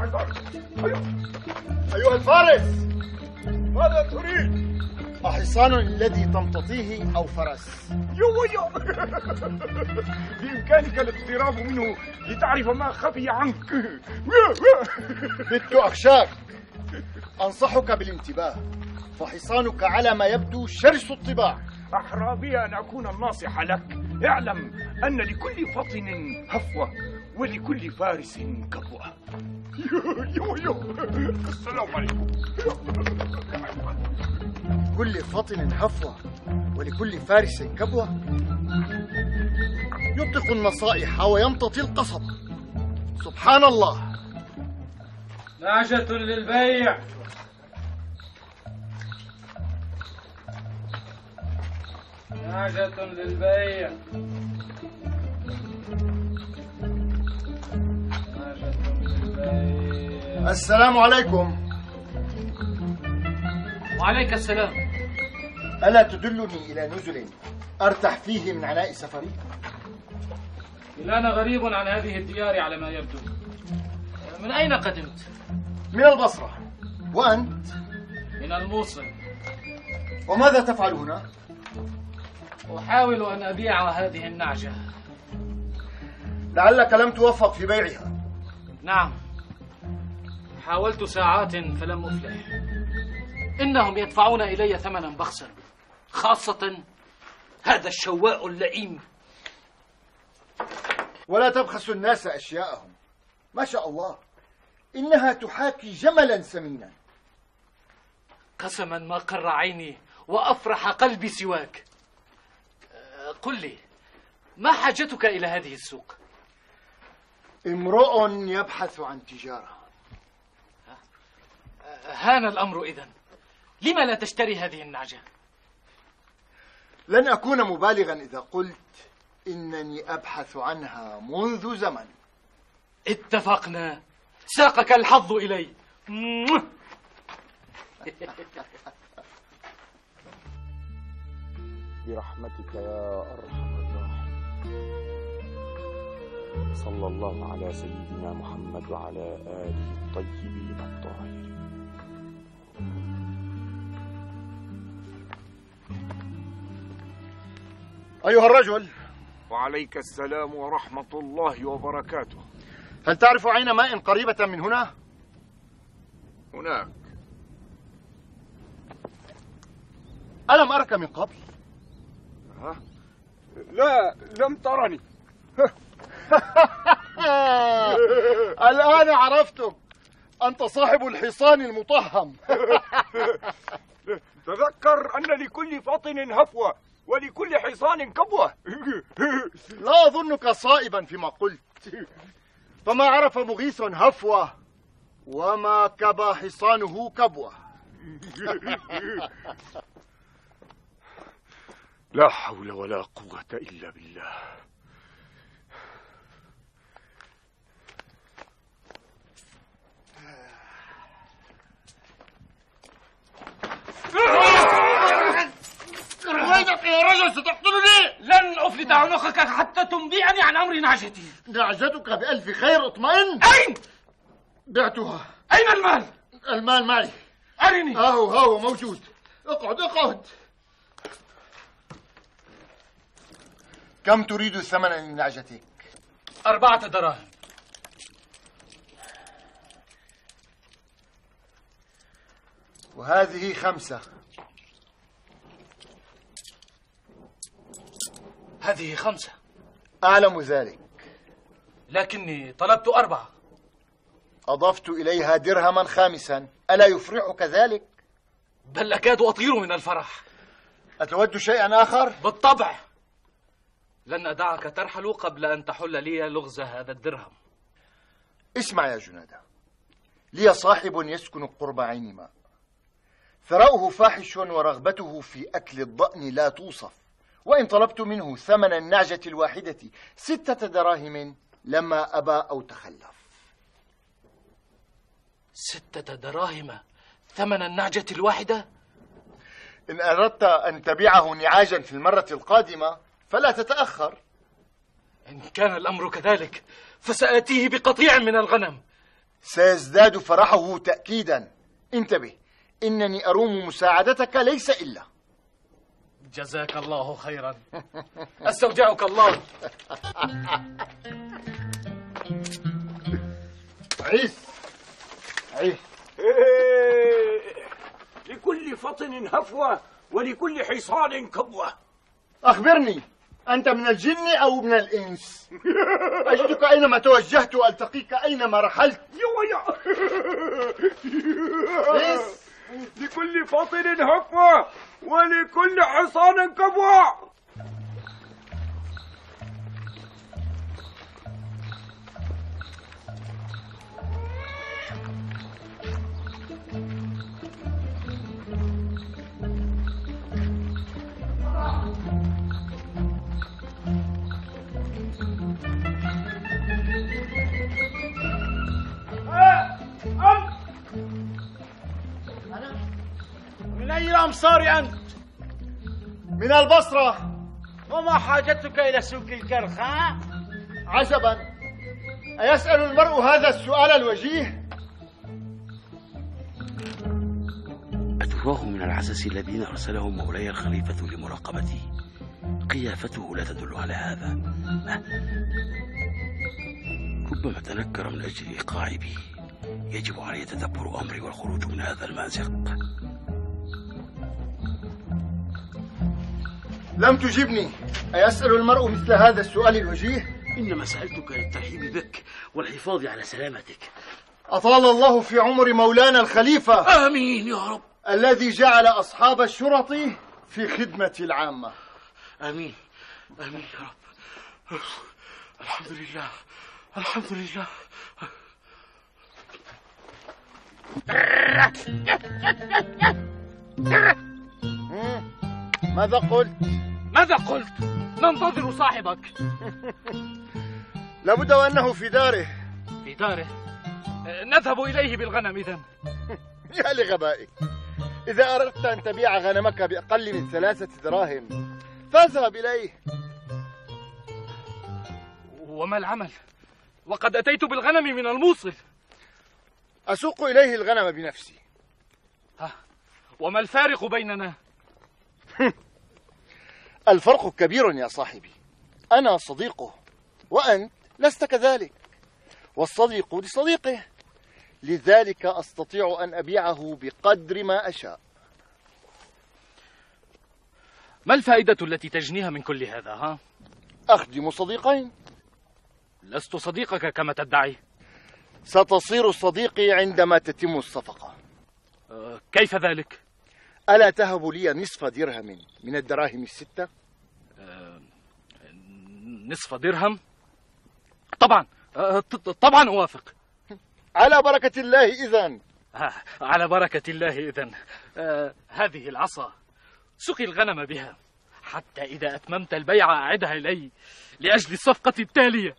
أيها الفارس، ماذا تريد؟ أحصان الذي تمتطيه أو فرس؟ يو بإمكانك الاقتراب منه لتعرف ما خفي عنك. بت أخشاك. أنصحك بالانتباه، فحصانك على ما يبدو شرس الطباع. أحرى بي أن أكون الناصح لك. اعلم أن لكل فطن هفوة ولكل فارس كبوة. يو السلام عليكم. كل فطن هفوة ولكل فارس كبوة. يطلق النصائح ويمتطي القصب. سبحان الله. نعجة للبيع. نعجة للبيع. السلام عليكم. وعليك السلام. ألا تدلني إلى نزل أرتاح فيه من عناء سفري؟ أنا غريب عن هذه الديار على ما يبدو. من أين قدمت؟ من البصرة. وأنت؟ من الموصل. وماذا تفعل هنا؟ أحاول أن أبيع هذه النعجة. لعلك لم توفق في بيعها. نعم، حاولت ساعات فلم أفلح. إنهم يدفعون إلي ثمنا بخسا، خاصة هذا الشواء اللئيم. ولا تبخس الناس أشياءهم. ما شاء الله، إنها تحاكي جملا سمينا. قسما ما قر عيني وأفرح قلبي سواك. قل لي، ما حاجتك إلى هذه السوق؟ امرؤ يبحث عن تجارة. هان الأمر إذن. لما لا تشتري هذه النعجة؟ لن أكون مبالغا إذا قلت إنني أبحث عنها منذ زمن. اتفقنا. ساقك الحظ إلي. برحمتك يا أرحم الراحمين. صلى الله على سيدنا محمد وعلى آله الطيبين الطاهرين. أيها الرجل. وعليك السلام ورحمة الله وبركاته. هل تعرف عين ماء قريبة من هنا؟ هناك. ألم أرك من قبل؟ لا، لم ترني. الآن عرفتك. أنت صاحب الحصان المطهم. تذكر أن لكل فطن هفوة ولكل حصان كبوة. لا أظنك صائبا فيما قلت. فما عرف مغيث هفوة وما كبى حصانه كبوة. لا حول ولا قوة إلا بالله. وينك يا رجل؟ ستقتلني. لن أفلت عنقك حتى تنبئني عن أمر نعجتي. نعجتك بألف خير، اطمئن. أين؟ بعتها. أين المال؟ المال معي. أرني. هو موجود. اقعد. كم تريد ثمنا لنعجتك؟ 4 دراهم. وهذه 5. هذه 5. أعلم ذلك، لكني طلبت 4. أضفت إليها درهما خامسا. ألا يفرحك ذلك؟ بل أكاد أطير من الفرح. أتود شيئا آخر؟ بالطبع. لن أدعك ترحل قبل أن تحل لي لغز هذا الدرهم. اسمع يا جنادة، لي صاحب يسكن قرب عين ماء، ثراؤه فاحش ورغبته في أكل الضأن لا توصف، وإن طلبت منه ثمن النعجة الواحدة 6 دراهم لما أبى أو تخلف. 6 دراهم ثمن النعجة الواحدة؟ إن أردت أن تبيعه نعاجا في المرة القادمة فلا تتأخر. إن كان الأمر كذلك فسآتيه بقطيع من الغنم. سيزداد فرحه تأكيدا. انتبه، إنني أروم مساعدتك ليس إلا. جزاك الله خيرا. أستودعك الله. عيس عيس. لكل فطن هفوة ولكل حصان كبوة. أخبرني، أنت من الجن أو من الإنس؟ أجدك أينما توجهت وألتقيك أينما رحلت. لكل فطن هفوة ولكل حصان كبوة. من أي الأمصار أنت؟ من البصرة. وما حاجتك إلى سوق الكرخ؟ عجبا، أيسأل المرء هذا السؤال الوجيه؟ أتراه من العسس الذين أرسلهم مولاي الخليفة لمراقبتي؟ قيافته لا تدل على هذا. ربما تنكر من أجل الإيقاع بي. يجب علي تدبر أمري والخروج من هذا المأزق. لم تجبني. أيسأل المرء مثل هذا السؤال الوجيه؟ إنما سألتك للترحيب بك والحفاظ على سلامتك. أطال الله في عمر مولانا الخليفة. آمين يا رب. الذي جعل أصحاب الشرط في خدمة العامة. آمين آمين يا رب. الحمد لله الحمد لله. ماذا قلت؟ ماذا قلت؟ ننتظر صاحبك. لابد وأنه في داره. في داره؟ نذهب إليه بالغنم إذن. يا لغبائك، إذا أردت أن تبيع غنمك بأقل من 3 دراهم فاذهب إليه. وما العمل؟ وقد أتيت بالغنم من الموصل. أسوق إليه الغنم بنفسي. وما الفارق بيننا؟ الفرق كبير يا صاحبي. أنا صديقه وأنت لست كذلك، والصديق لصديقه، لذلك أستطيع أن أبيعه بقدر ما أشاء. ما الفائدة التي تجنيها من كل هذا؟ أخدم صديقين. لست صديقك كما تدعي. ستصير صديقي عندما تتم الصفقة. كيف ذلك؟ ألا تهب لي نصف درهم من الدراهم 6؟ نصف درهم؟ طبعا طبعا أوافق. على بركة الله إذن. على بركة الله إذن. هذه العصا سقي الغنم بها حتى إذا أتممت البيع أعدها إلي لأجل الصفقة التالية.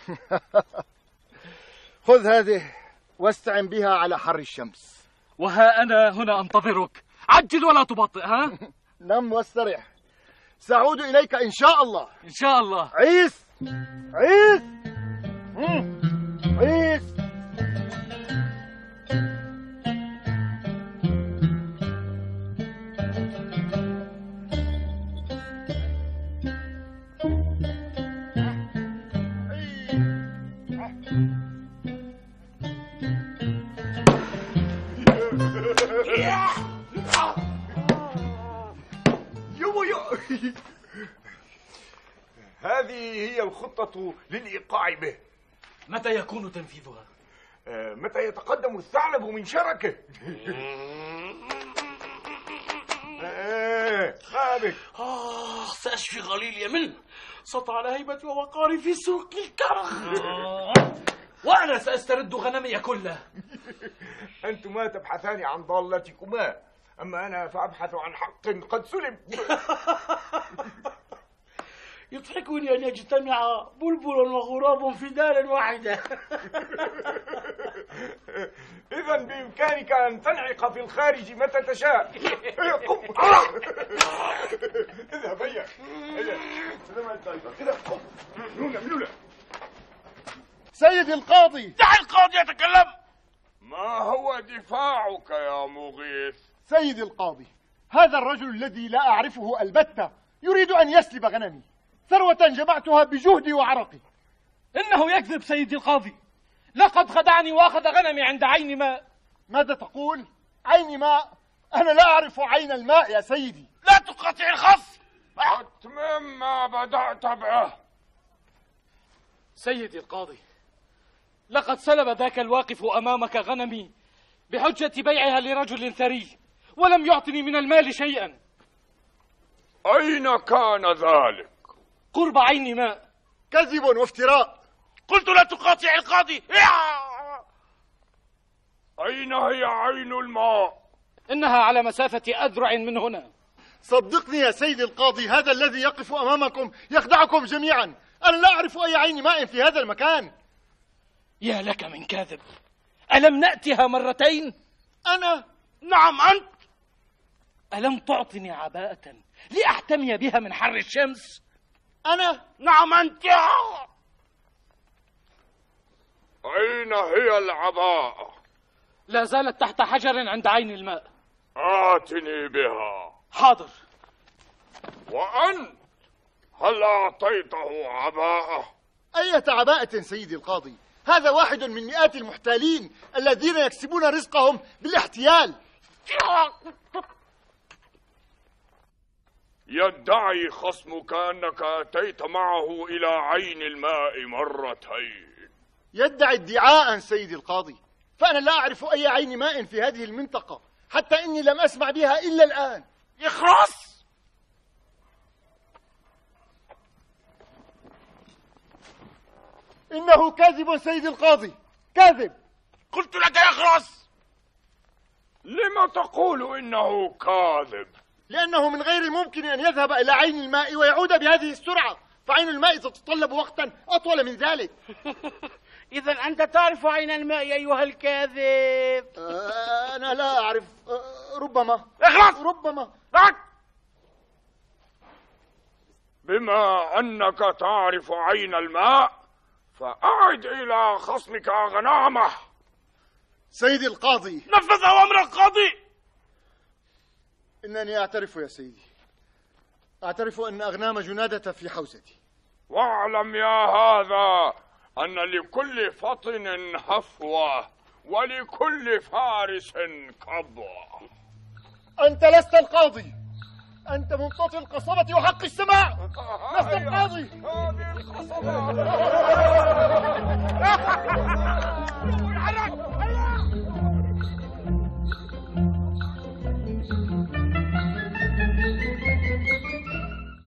خذ هذه واستعن بها على حر الشمس. وها أنا هنا أنتظرك. عجل ولا تبطئ. نم واسترح، سأعود إليك إن شاء الله. إن شاء الله. عيس عيس عيس. هذه هي الخطة للإيقاع به. متى يكون تنفيذها؟ متى يتقدم الثعلب من شركه. ما بك؟ سأشفي غليلي منه. سطع على هيبتي ووقاري في سوق الكرخ. وأنا سأسترد غنمي كله. أنتما تبحثان عن ضالتكما، أما أنا فأبحث عن حق قد سلب. يضحكني أن يجتمع بلبل وغراب في دار واحدة. إذن بإمكانك أن تنعق في الخارج متى تشاء. قم. اذهب هيا. سيدي القاضي. دع القاضي يتكلم. ما هو دفاعك يا مغيث؟ سيدي القاضي، هذا الرجل الذي لا أعرفه البتة يريد أن يسلب غنمي، ثروة جمعتها بجهدي وعرقي. إنه يكذب سيدي القاضي، لقد خدعني وأخذ غنمي عند عين ماء. ماذا تقول؟ عين ماء؟ أنا لا أعرف عين الماء يا سيدي. لا تقاطع الخصم، أتمم ما بدأت به. سيدي القاضي، لقد سلب ذاك الواقف أمامك غنمي بحجة بيعها لرجل ثري، ولم يعطني من المال شيئا. أين كان ذلك؟ قرب عين ماء. كذب وافتراء. قلت لا تقاطع القاضي. أين هي عين الماء؟ إنها على مسافة أذرع من هنا. صدقني يا سيدي القاضي، هذا الذي يقف أمامكم يخدعكم جميعا. أنا لا أعرف أي عين ماء في هذا المكان. يا لك من كاذب، ألم نأتها مرتين؟ أنا؟ نعم أنت. ألم تعطني عباءة لأحتمي بها من حر الشمس؟ أنا؟ نعم أنت. أين هي العباءة؟ لا زالت تحت حجر عند عين الماء. آتني بها. حاضر. وأنت هل أعطيته عباءة؟ أية عباءة سيدي القاضي؟ هذا واحد من مئات المحتالين الذين يكسبون رزقهم بالاحتيال. يدعي خصمك أنك أتيت معه إلى عين الماء مرتين. يدعي ادعاء سيدي القاضي، فأنا لا أعرف أي عين ماء في هذه المنطقة، حتى إني لم أسمع بها إلا الآن. اخرس. إنه كاذب سيدي القاضي، كاذب. قلت لك اخرس. لما تقول إنه كاذب؟ لأنه من غير الممكن أن يذهب إلى عين الماء ويعود بهذه السرعة، فعين الماء تتطلب وقتا أطول من ذلك. إذا أنت تعرف عين الماء أيها الكاذب. أنا لا أعرف. ربما. اخلص. ربما. بما أنك تعرف عين الماء فأعد إلى خصمك غنامه. سيدي القاضي. نفذ أوامر القاضي. إنني أعترف يا سيدي، أعترف أن أغنام جنادة في حوزتي. واعلم يا هذا أن لكل فطن هفوة ولكل فارس كبوة. أنت لست القاضي، أنت ممتطي القصبة وحق السماع. لست القاضي. هذه القصبة.